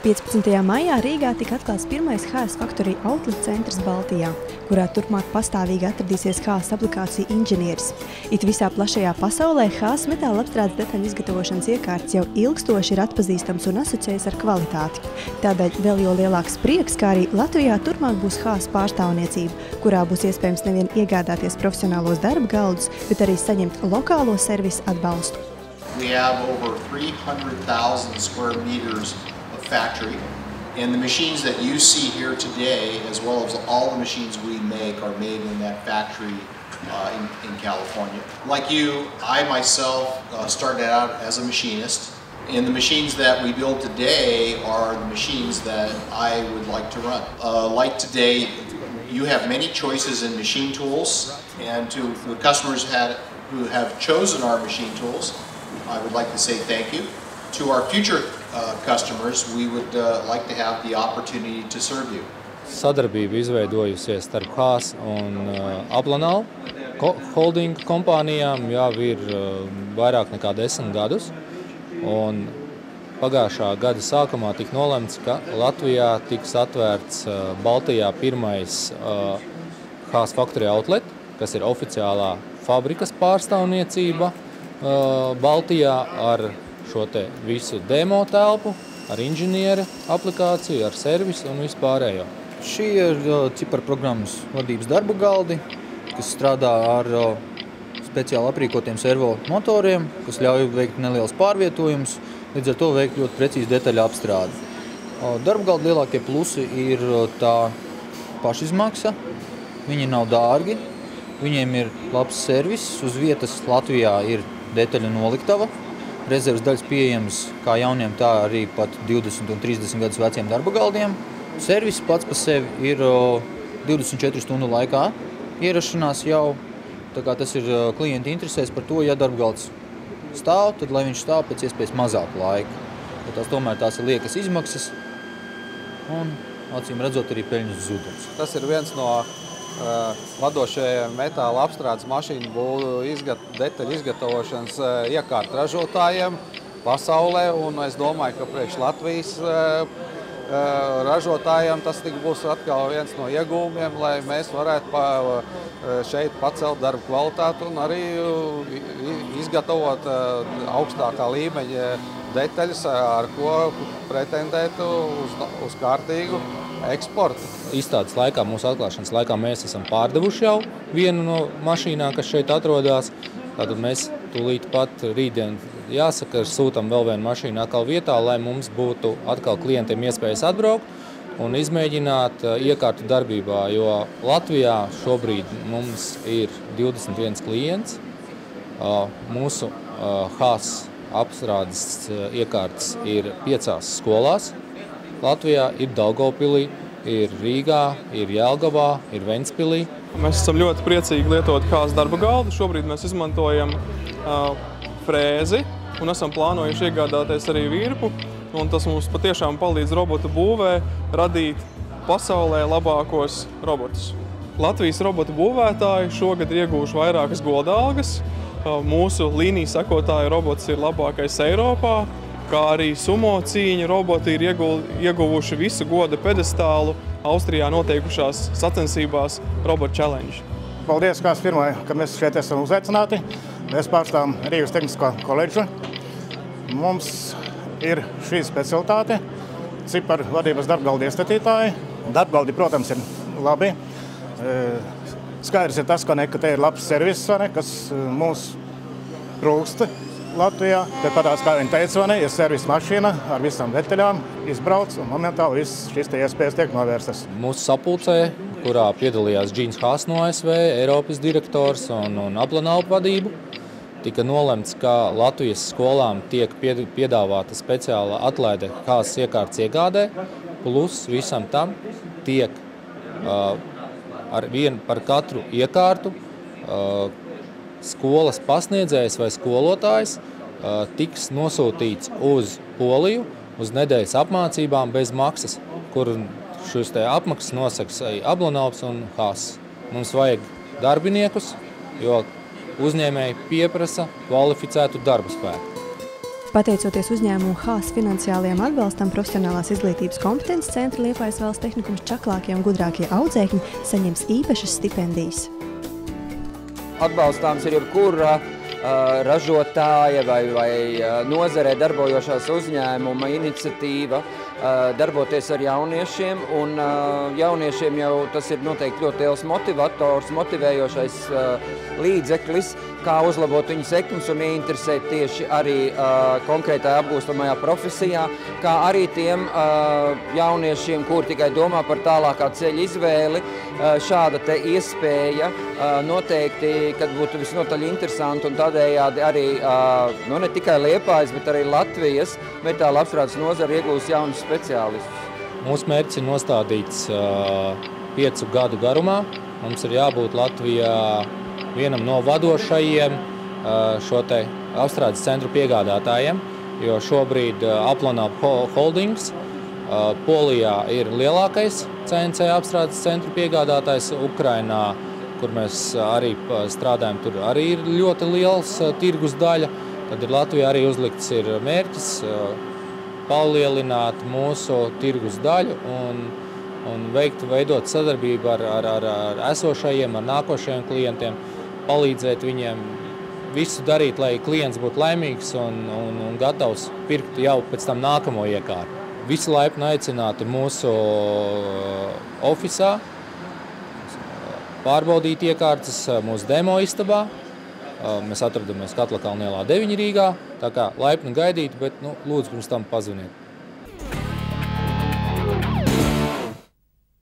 15. maijā Rīgā tika atklāts pirmais HS Factory Outlet centrs Baltijā, kurā turpmāk pastāvīgi atradīsies HS aplikācija inženieris. It visā plašajā pasaulē HS metāla apstrādes detaļu izgatavošanas iekārtas jau ilgstoši ir atpazīstams un asociējas ar kvalitāti. Tādēļ vēl jo lielāks prieks, kā arī Latvijā turpmāk būs HS pārstāvniecība, kurā būs iespējams nevien iegādāties profesionālos darba galdus, bet arī saņemt lokālo servisu atbalstu. We have over 300,000 square meters of factory, and the machines that you see here today, as well as all the machines we make, are made in that factory in California. Like you, I myself started out as a machinist, and the machines that we build today are the machines that I would like to run. Like today, you have many choices in machine tools, and to the customers who have chosen our machine tools, I would like to say thank you. To our future customers, we would like to have the opportunity to serve you. Sadarbība izveidojusies starp HS un Ablanal holding kompānijām jau ir vairāk nekā 10 gadus. Un pagājušā gada sākumā tika nolemts, ka Latvijā tiks atvērts Baltijā pirmais HS Factory Outlet, kas ir oficiālā fabrikas pārstāvniecība Baltijā ar šo te visu demo telpu, ar inženiera aplikāciju, ar servisu un vispārējo. Šī ir ciparprogrammas vadības darba galdi, kas strādā ar speciāli aprīkotiem servo motoriem, kas ļauj veikt neliels pārvietojumus, līdz ar to veikt ļoti precīzi detaļu apstrādi. Darba galda lielākie plusi ir tā pašizmaksa, viņi nav dārgi, viņiem ir labs servis, uz vietas Latvijā ir detaļu noliktava, rezerves daļas pieejamas kā jauniem, tā arī pat 20 un 30 gadus veciem darba galdiem. Servis pats par sevi ir 24 stundu laikā ierašanās jau, tā kā tas ir klienti interesēs par to, ja darba galds stāv, tad lai viņš stāv pēc iespējas mazāk laika. Tomēr tās ir liekas izmaksas un, acīm redzot, arī peļņas zudums. Tas ir viens no vadošajiem metāla apstrādes mašīnu detaļu izgatavošanas iekārtu ražotājiem pasaulē, un es domāju, ka priekš Latvijas ražotājiem tas būs atkal viens no ieguvumiem, lai mēs varētu šeit pacelt darba kvalitāti un arī izgatavot augstākā līmeņa detaļas, ar ko pretendēt uz kārtīgu eksportu. Izstādes laikā, mūsu atklāšanas laikā mēs esam pārdevuši jau vienu no mašīnām, kas šeit atrodas. Tātad mēs tūlīt pat rītdien jāsaka, sūtam vēl vienu mašīnu atkal vietā, lai mums būtu atkal klientiem iespējas atbraukt un izmēģināt iekārtu darbībā, jo Latvijā šobrīd mums ir 21 klients. Mūsu HS apstrādes iekārtas ir 5 skolās. Latvijā ir Daugavpilī, ir Rīgā, ir Jelgavā, ir Ventspilī. Mēs esam ļoti priecīgi lietot HS darba galdu. Šobrīd mēs izmantojam frēzi un esam plānojuši iegādāties arī virpu. Un tas mums patiešām palīdz robotu būvē radīt pasaulē labākos robotus. Latvijas robotu būvētāji šogad ir iegūši vairākas godalgas. Mūsu līnijas sekotāju robots ir labākais Eiropā, kā arī sumo cīņa roboti ir ieguvuši visu goda pedestālu Austrijā notiekušās sacensībās Robot Challenge. Paldies HS firmai, ka mēs šeit esam uzaicināti. Mēs pārstāvam Rīgas tehnisko koledžu. Mums ir šī specialitāte, ciparu vadības darbgaldi iestatītāji. Darbgaldi, protams, ir labi. Skaidrs ir tas, ka te ir labs servis, kas mūs trūkst Latvijā. Tāpēc, kā viņi teica, ir servis mašīna ar visām detaļām, izbrauc un momentāli viss šīs iespējas tiek novērstas. Mūsu sapulcē, kurā piedalījās Džīns Haas no ASV, Eiropas direktors un Ablanal vadību, tika nolemts, ka Latvijas skolām tiek piedāvāta speciāla atlaide HS iekārtas iegādē, plus visam tam tiek par katru iekārtu skolas pasniedzējs vai skolotājs tiks nosūtīts uz Poliju uz nedēļas apmācībām bez maksas, kur šīs apmaksas nosaks Ablanals un HS. Mums vajag darbiniekus, jo uzņēmēji pieprasa kvalificētu darba spēku. Pateicoties uzņēmumu HAS finansiālajiem atbalstam, Profesionālās izglītības kompetences centra Liepājas valsts tehnikums čaklākie un gudrākie audzēkņi saņems īpašas stipendijas. Atbalstāms ir jebkura ražotāja vai nozarē darbojošās uzņēmuma iniciatīva darboties ar jauniešiem, un jauniešiem jau tas ir noteikti ļoti liels motivators, motivējošais līdzeklis, kā uzlabot viņu sekmes un ieinteresēt tieši arī konkrētā apgūstamajā profesijā, kā arī tiem jauniešiem, kuri tikai domā par tālākā ceļa izvēli, šāda te iespēja noteikti, kad būtu visnotaļ interesanti un tādējādi arī ne tikai Liepājas, bet arī Latvijas metāla apstrādes nozara iegūs jaunus speciālistus. Mūsu mērķis ir nostādīts 5 gadu garumā. Mums ir jābūt Latvijā vienam no vadošajiem šo te apstrādes centru piegādātājiem, jo šobrīd Aplanap Holdings Polijā ir lielākais CNC apstrādes centru piegādātājs. Ukrainā, kur mēs arī strādājam, tur arī ir ļoti liels tirgus daļa. Tad ir Latvijā arī uzlikts ir mērķis palielināt mūsu tirgus daļu un veidot sadarbību ar esošajiem, ar nākošajiem klientiem, palīdzēt viņiem visu darīt, lai klients būtu laimīgs un gatavs pirkt jau pēc tam nākamo iekārtu. Visi laipni aicināti mūsu ofisā, pārbaudīt iekārtas mūsu demo istabā. Mēs atrodamies Katlakalna ielā 9 Rīgā, tā kā laipni gaidīt, bet lūdzu pirms tam pazvaniet.